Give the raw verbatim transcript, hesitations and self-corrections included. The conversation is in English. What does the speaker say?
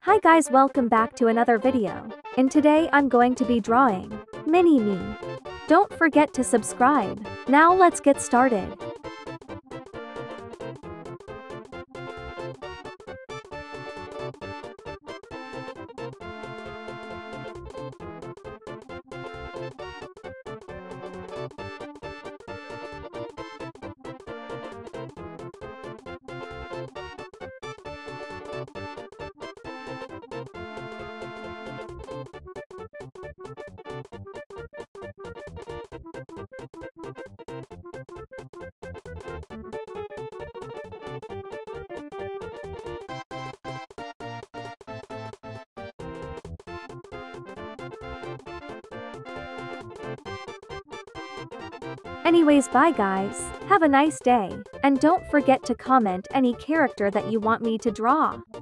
Hi guys, welcome back to another video. And today I'm going to be drawing Mini-Me. Don't forget to subscribe. Now let's get started. Anyways, bye guys. Have a nice day. And don't forget to comment any character that you want me to draw.